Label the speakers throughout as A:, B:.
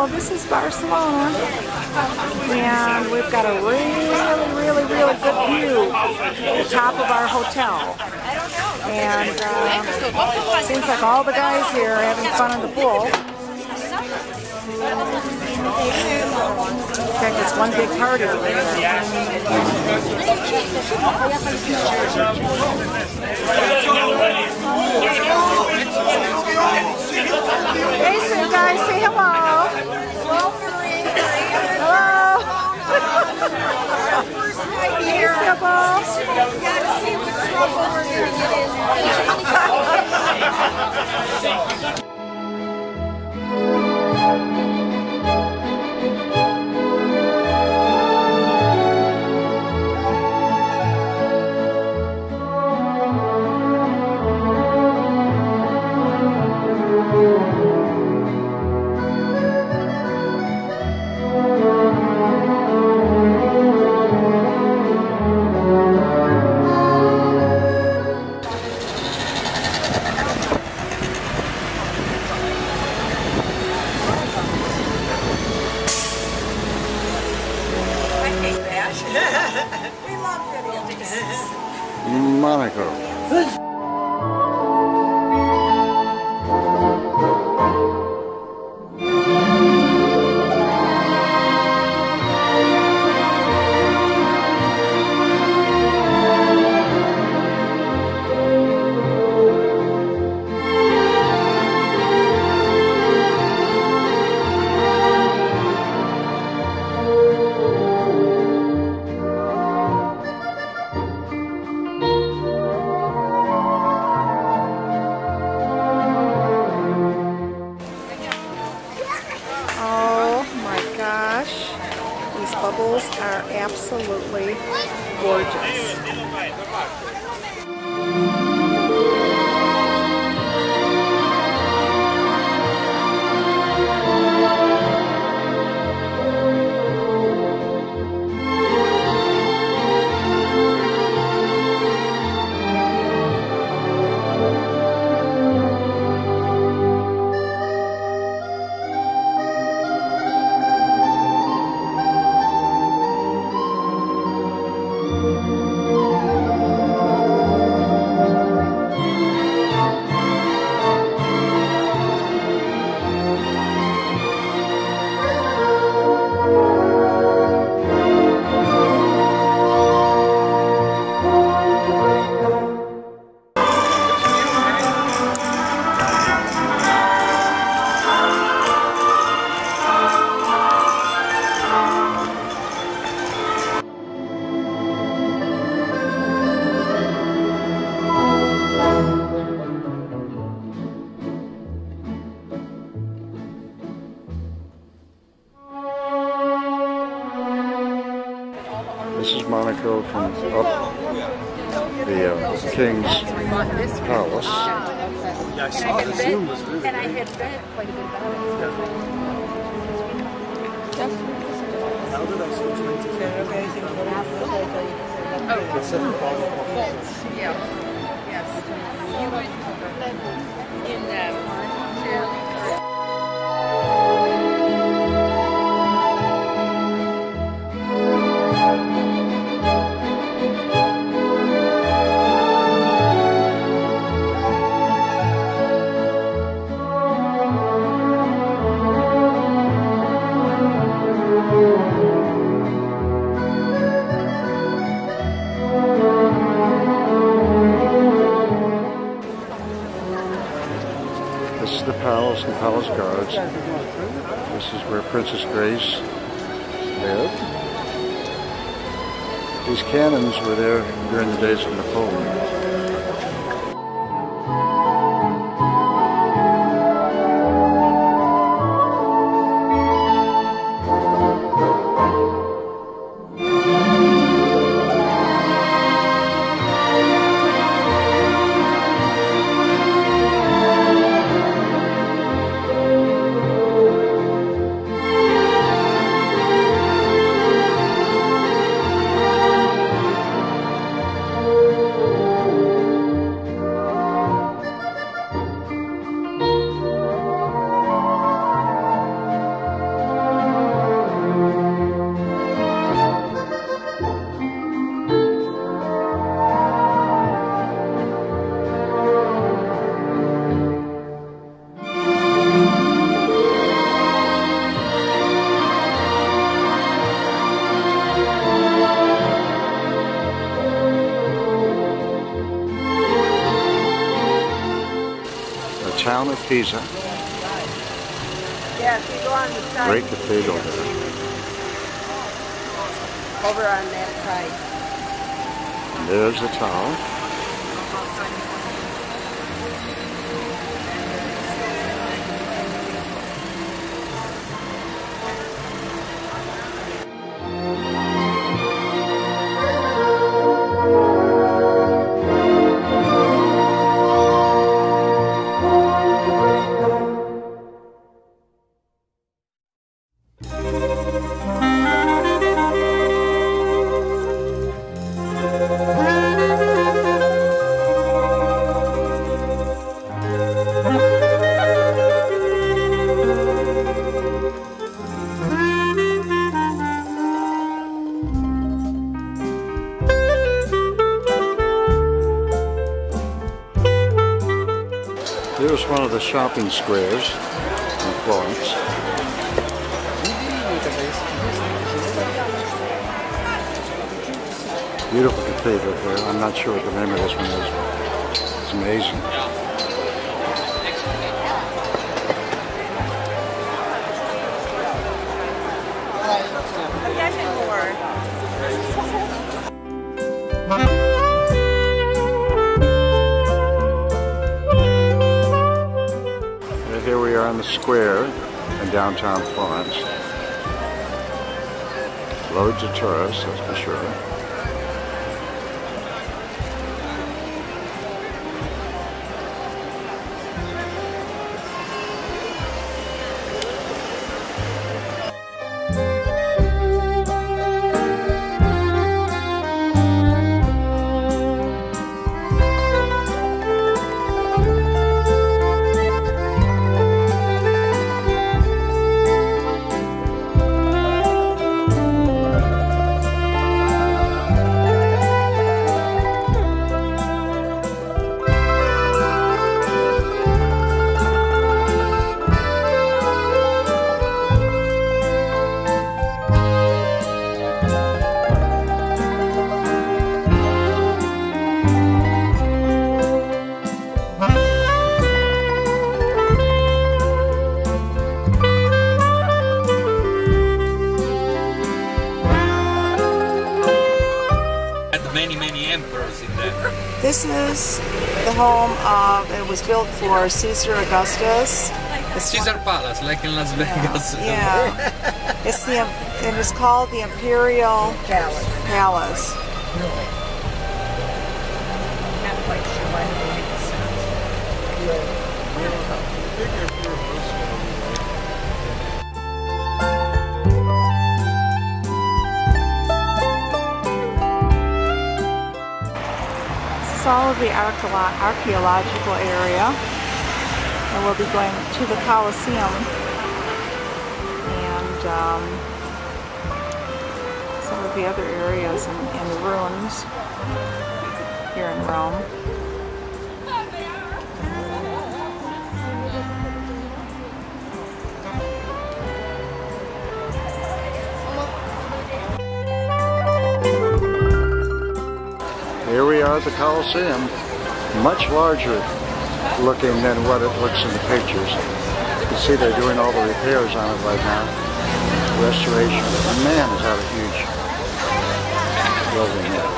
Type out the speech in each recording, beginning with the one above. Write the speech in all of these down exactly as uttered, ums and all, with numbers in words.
A: this is Barcelona, and we've got a really, really, really good view at the top of our hotel. And uh, seems like all the guys here are having fun in the pool. In fact, it's one big party over there. Hey, so guys, say hello. Hello.
B: First night here.
A: Hey, Sybil.
B: You gotta see what trouble we're gonna get in. We love video dances.
C: Monaco.
A: These bubbles are absolutely gorgeous.
C: This is Monaco from up the uh, King's Palace.
D: Yeah, I saw the Zoom was really
B: And I had read quite a bit about it.
D: How did I switch my ticket?
B: Oh,
D: Yeah.
B: yes. In uh,
C: This is the palace and palace guards. This is where Princess Grace lived. These cannons were there during the days of Napoleon. town of Pisa.
B: Yeah, if you go on the side.
C: Great cathedral there.
B: Over on that side.
C: And there's the tower. Here's one of the shopping squares in Florence. Beautiful cathedral here. I'm not sure what the name of this one is. It's amazing. Here we are on the square in downtown Florence. Loads of tourists, that's for sure.
E: Many, many emperors in there.
A: This is the home of, it was built for Caesar Augustus. It's
E: Caesar Palace, like in Las Vegas.
A: Yeah, yeah. It's the, it is called the Imperial
B: Palace.
A: Palace.
B: Not quite sure why they make
A: All of the archaeological area, and we'll be going to the Colosseum and um, some of the other areas in, in the ruins here in Rome.
C: Here we are at the Colosseum, much larger looking than what it looks in the pictures. You can see they're doing all the repairs on it right now, restoration. And man, is that a huge building there.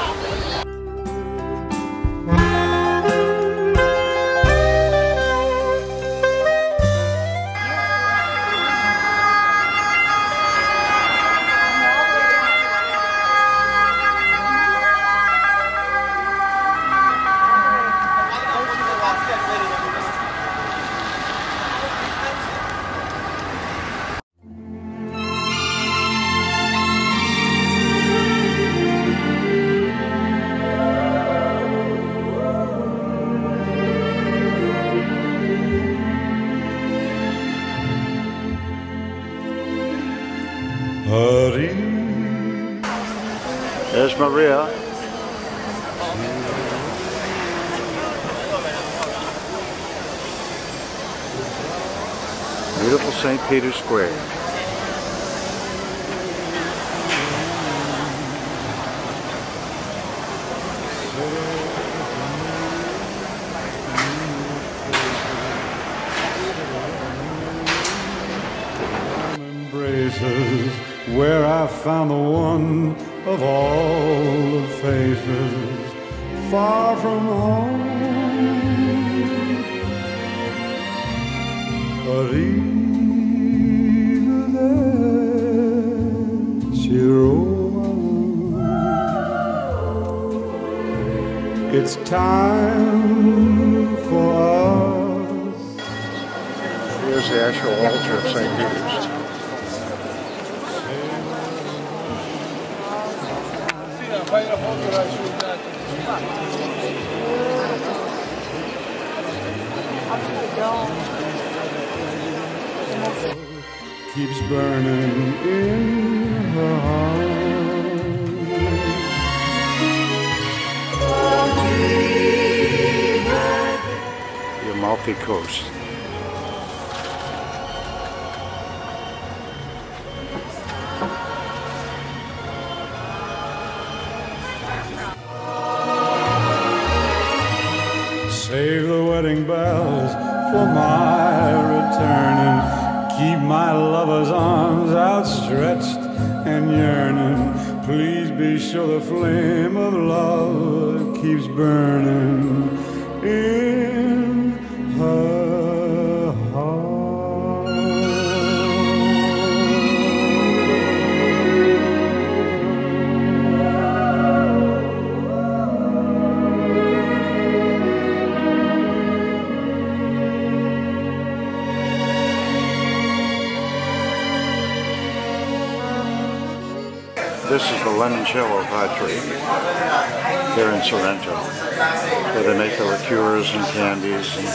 C: There's Maria. Beautiful Saint Peter's Square.
F: places where I found the one of all the faces, far from home. But even there, she wrote, it's time for us.
C: Here's the actual altar of Saint Peter's.
F: Keeps burning in her heart.
C: The Amalfi Coast.
F: Save the wedding bells for my returning. Keep my lover's arms outstretched and yearning. Please be sure the flame of love keeps burning in her heart.
C: This is the limoncello factory here in Sorrento, where they make the liqueurs and candies. And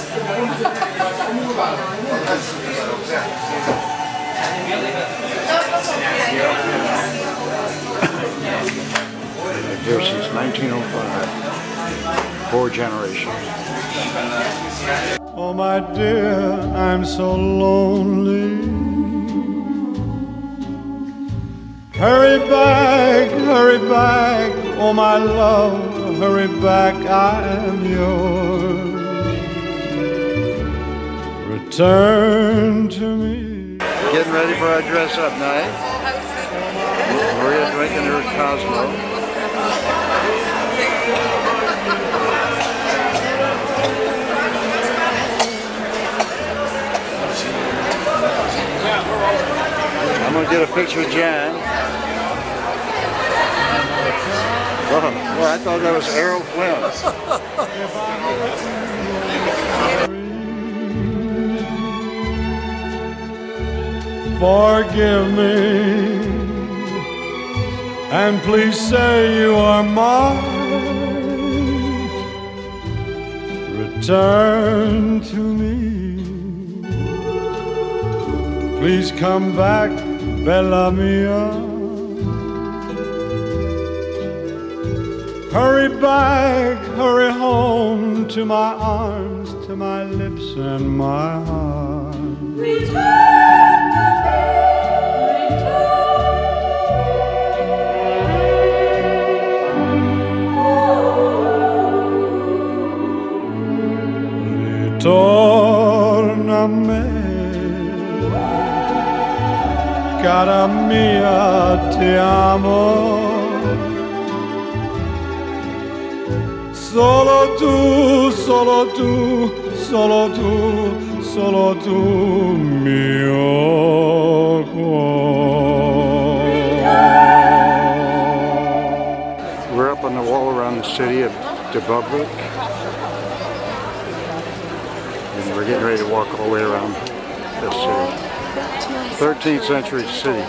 C: here since nineteen oh five, four generations.
F: Oh my dear, I'm so lonely. Hurry back, hurry back, oh my love, hurry back, I'm yours. Return to me.
C: Getting ready for our dress-up night. Maria drinking her Cosmo. I'm going to get a picture of Jan. Oh, well, I thought that was Errol Flynn.
F: Forgive me, and please say you are mine. Return to me. Please come back, Bella mia. Hurry back, hurry home to my arms, to my lips and my heart.
G: Return to me, return.
F: Ritorna a me, cara mia, ti amo. Solo tu, solo tu, solo tu, solo tu, mio cuore.
C: We're up on the wall around the city of Dubrovnik, and we're getting ready to walk all the way around this city. thirteenth century city.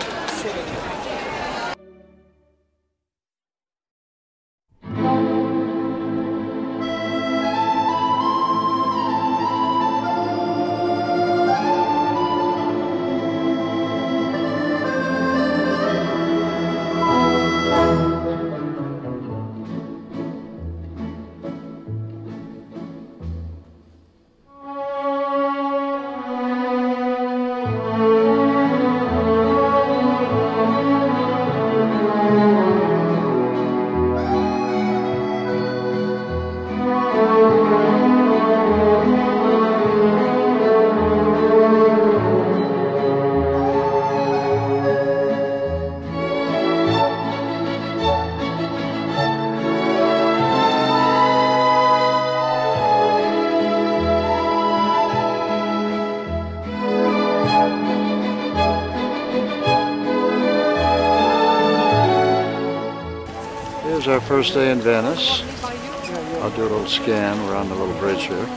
C: Here's our first day in Venice. I'll do a little scan. We're on the little bridge here.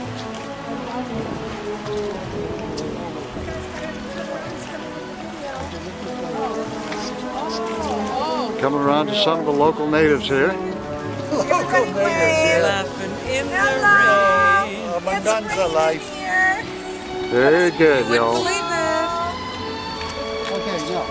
C: Coming around to some of the local natives here.
H: Local natives here.
E: Laughing in the
H: Oh, Mandanza life.
C: Very good, y'all.
H: Okay, yeah.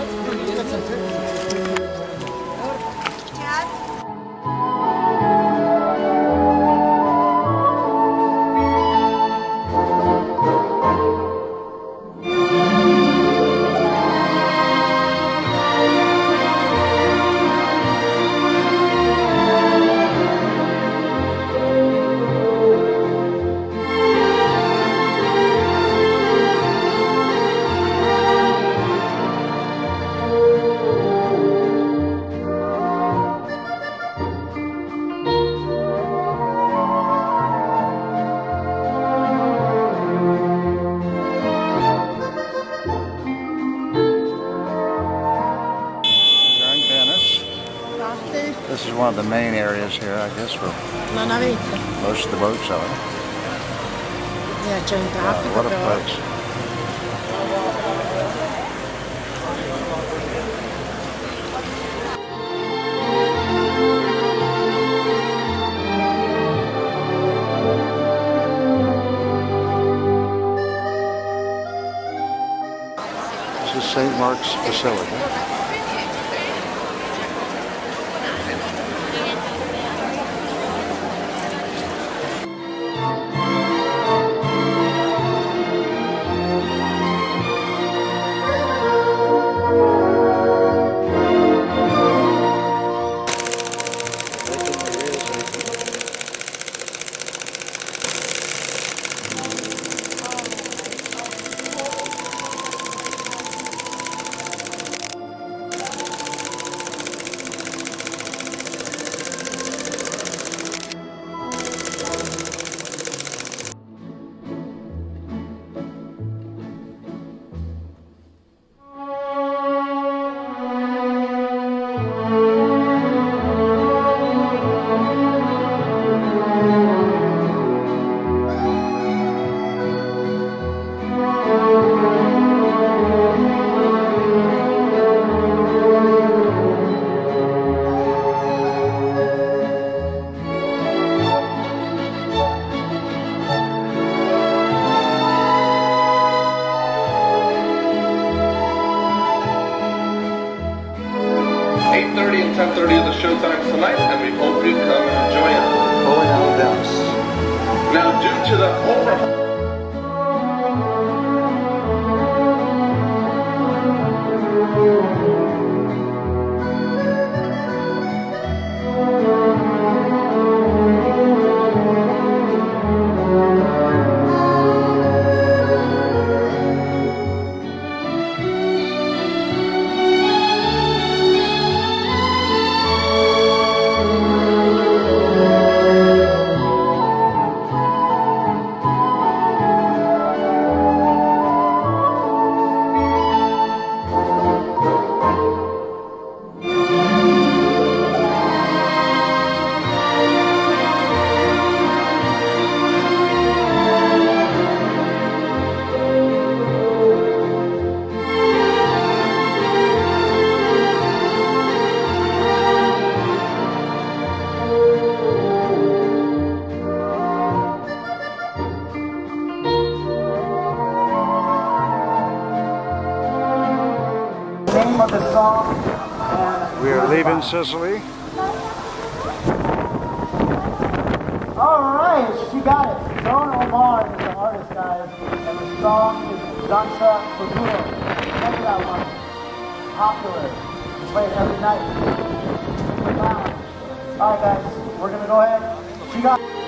C: This is one of the main areas here, I guess, where most of the boats are.
A: Yeah, giant
C: Wow, what a place. This is Saint Mark's Basilica.
I: eight thirty and ten thirty are the show times tonight, and we hope you come and enjoy it.
C: Going out of Venice.
I: Now, due to the over...
H: Name of the song.
C: We are leaving Sicily.
H: All right, she got it. Joan Omar is the artist, guys, and the song is Danza Futuro. Remember that one? Popular. Play it every night. All right, guys, we're gonna go ahead. She got.